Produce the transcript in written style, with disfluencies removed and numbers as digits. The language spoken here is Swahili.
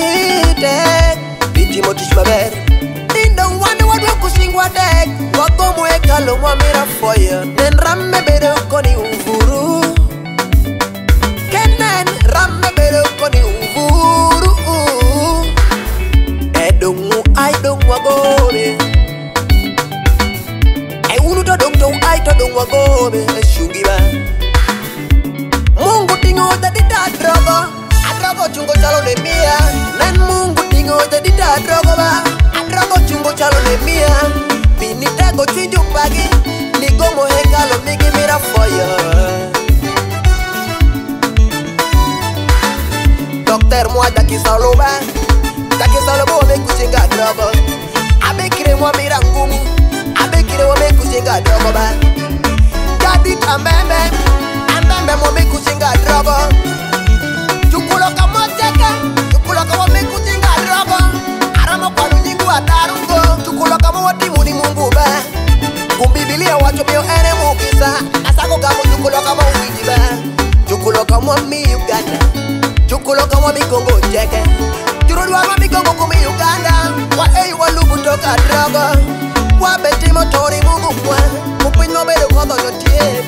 tek Bitimo tich maber Nindo wane wadwa kusingwa dek Wagomo ekalo mwamira foya Nen ramme bedo koni uvuru Kenen ramme bedo koni uvuru Edongu ay dong wagobe Ay unu to dong to ay to dong wagobe Shungi ba Mungu tingo dadita drogo Adrogo chungo chalo ne mia Nen Mungu tingo dadita drogo ba Adrogo chungo chalo ne mia Bini tego chinju pagi Nigomo hekalo migi mira foya Docteur moi daki salo ba Daki salo bo me kuchinga drogo Abe kire mo mira ngumu Abe kire mo me kuchinga drogo ba Jadi tambembe Ambembe mo me kuchinga drogo Chukulo kamo cheke Chukulo kamo me kuchinga drogo Aramo kwa nyingu atarungo Chukulo kamo watimu ni Mungu ba Kumbibilia wacho mio ene mukisa Nasako kamo chukulo kamo uwiji ba Chukulo kamo mi Uganda Chukulo kamo mi Kongo cheke Churudwa ma mi Kongo kumi Uganda Wa eyu walubu toka drogo Wa beti motori Mungu mwa Kupinyo bedo kwa donyo tie